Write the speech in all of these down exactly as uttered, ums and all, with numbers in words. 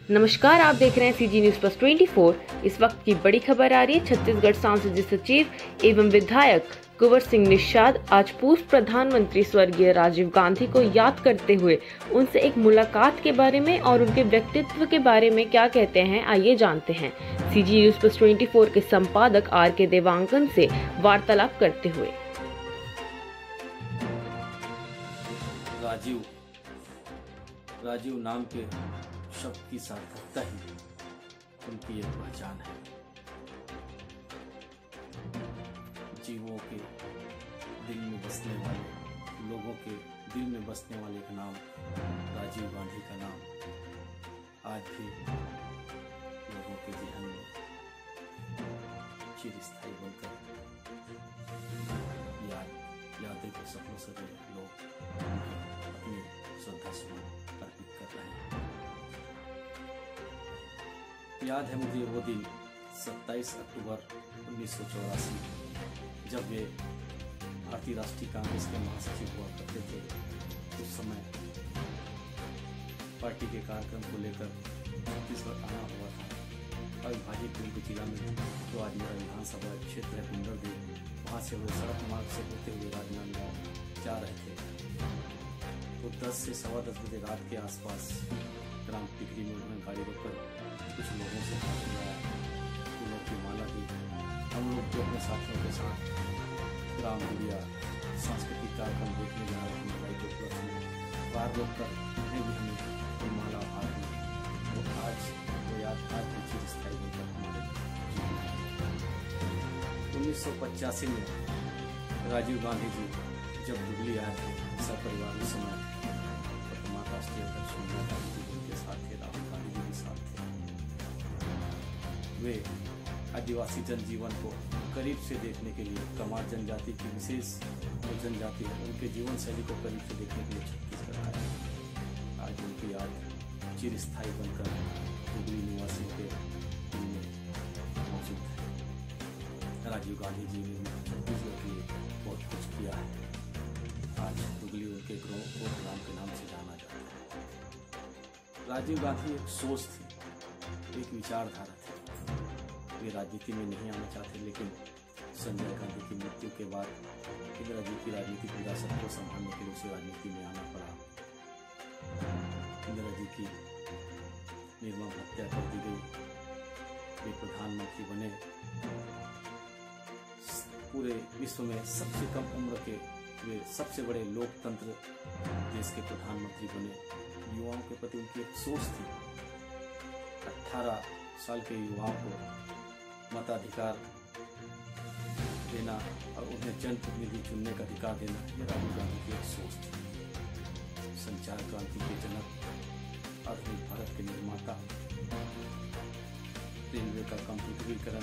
नमस्कार, आप देख रहे हैं सीजी न्यूज प्लस चौबीस। इस वक्त की बड़ी खबर आ रही है। छत्तीसगढ़ सांसदीय सचिव एवं विधायक कुंवर सिंह निषाद आज पूर्व प्रधानमंत्री स्वर्गीय राजीव गांधी को याद करते हुए उनसे एक मुलाकात के बारे में और उनके व्यक्तित्व के बारे में क्या कहते हैं, आइए जानते हैं। सीजी न्यूज प्लस चौबीस के संपादक आर के देवांगन से वार्तालाप करते हुए। राजीव राजीव नाम के शब्द की सार्थकता ही उनकी एक पहचान है। जीवों के दिल में बसने वाले लोगों के दिल में बसने वाले का नाम राजीव गांधी का नाम आज भी लोगों के जहन में चिरस्थायी बनकर याद यादें के सपनों से लोग अपनी श्रद्धा सुमन अर्पित कर रहे हैं। याद है मुझे वो दिन सत्ताईस अक्टूबर उन्नीस सौ चौरासी, जब वे भारतीय राष्ट्रीय कांग्रेस के महासचिव हुआ करते थे। उस समय पार्टी के कार्यक्रम को लेकर छत्तीसगढ़ आना हुआ था। अविभाजित के जिला में जो आज मेरा विधानसभा क्षेत्र है कुंडलदेव, वहाँ से वे सड़क मार्ग से होते हुए राजनांदगांव जा रहे थे। तो दस से सवा दस बजे रात के आसपास ग्राम टिकरी में उन्होंने गाड़ी रोककर कुछ लोगों से हाथ मिलाया, फूलों की माला दी। हम लोग जो अपने साथियों के साथ ग्राम गुड़िया सांस्कृतिक कार्यक्रम देखने जा रहे थे, भाई के उपलक्ष्य में बाहर रोककर उन्हें भी हमें कोई माला हार दी। तो आज वो याद आज भी चिरस्थायी होकर हमारे उन्नीस सौ पचासी में राजीव गांधी जी जब दुबली आए थे सपरिवार उस समय वर्तमान राष्ट्रीय अध्यक्ष सोनिया गांधी जी के साथ थे, राहुल गांधी जी के साथ थे। वे आदिवासी जनजीवन को करीब से देखने के लिए, कमार जनजाति की विशेष जो जनजाति है उनके जीवन शैली को करीब से देखने के लिए छत्तीसगढ़ आए। आज उनकी याद चिरस्थायी बनकर दुबली निवासियों के दिल में मौजूद है। राजीव गांधी जी ने छत्तीसगढ़ के लिए बहुत कुछ किया है। आज दुबली उनके ग्राम के नाम से जाना जाता है। राजीव गांधी एक सोच थी, एक विचारधारा थी। वे राजनीति में नहीं आना चाहते, लेकिन संजय गांधी की मृत्यु के बाद इंदिरा जी की राजनीतिक विरासत को संभालने के लिए उसे राजनीति में आना पड़ा। इंदिरा जी की निर्मम हत्या कर दी गई, वे प्रधानमंत्री बने। पूरे विश्व में सबसे कम उम्र के वे सबसे बड़े लोकतंत्र देश के प्रधानमंत्री बने। युवाओं के प्रति उनकी एक सोच थी। अठारह साल के युवाओं को मताधिकार देना और उन्हें जनप्रतिनिधि चुनने का अधिकार देना, यह राजीव गांधी की एक सोच थी। संचार क्रांति के जनक, आधुनिक भारत के निर्माता, रेलवे का कंप्यूटरीकरण,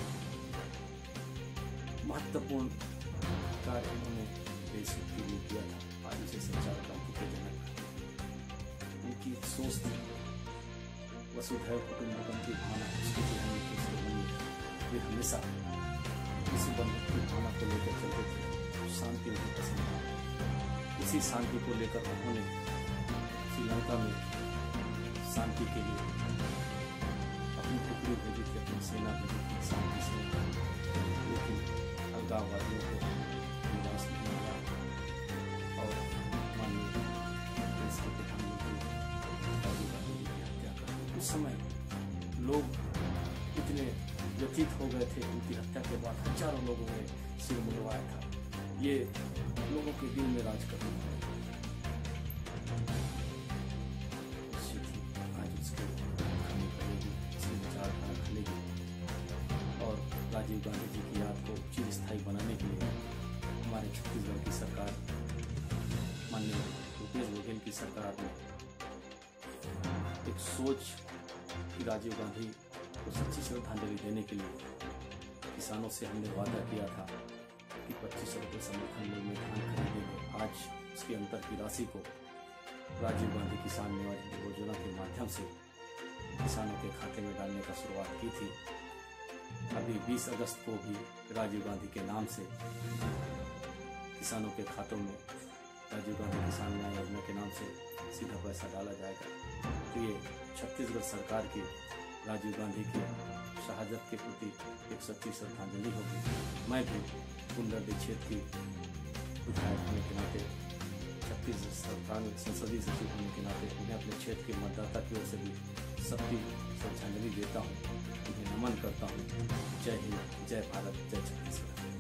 महत्वपूर्ण कार्य उन्होंने देश के लिए किया था। आज उसे संचार क्रांति के जनक उनकी एक सोच थी। वसुधैव कुटुंबकम की भावना उसके जीवन में कैसे बनी, वे हमेशा किसी बंधुत्व की भावना को लेकर चलते थे। शांति उन्हें पसंद था। इसी शांति को लेकर उन्होंने श्रीलंका में शांति के लिए अपनी टुकड़ी भेजी थी, अपनी सेना भेजी थी शांति से, लेकिन अलगाववादियों को निराश नहीं मिला और माननीय देश के प्रधानमंत्री राजीव गांधी जी की हत्या कर। उस समय लोग इतने व्यथित हो गए थे। उनकी हत्या के बाद हजारों लोगों ने सिर मुड़वाया था। ये लोगों के दिल में राज करने वाले आज उसके खाने पड़ेगी, उसकी विचारधारा खलेगी। और राजीव गांधी जी की याद को चिरस्थायी बनाने के लिए हमारे छत्तीसगढ़ की सरकार, माननीय भूपेश बघेल की सरकार ने एक सोच कि राजीव गांधी को सच्ची श्रद्धांजलि देने के लिए किसानों से हमने वादा किया था कि पच्चीस सौ रुपये समर्थन मूल्य में धान खरीदेंगे। आज उसके अंतर की राशि को राजीव गांधी किसान निवास योजना के माध्यम से किसानों के खाते में डालने का शुरुआत की थी। अभी बीस अगस्त को भी राजीव गांधी के नाम से किसानों के खातों में राजीव गांधी किसान न्याय योजना के नाम से सीधा पैसा डाला जाएगा। तो ये छत्तीसगढ़ सरकार की राजीव गांधी की शहादत के प्रति एक सच्ची श्रद्धांजलि होगी। मैं भी कुंडरडी क्षेत्र की विधायक होने के नाते, छत्तीसगढ़ सरकार में संसदीय सचिव होने के नाते उन्हें अपने क्षेत्र के मतदाता की ओर से भी सबकी श्रद्धांजलि देता हूँ, उन्हें नमन करता हूँ। जय हिंद, जय भारत, जय छत्तीसगढ़।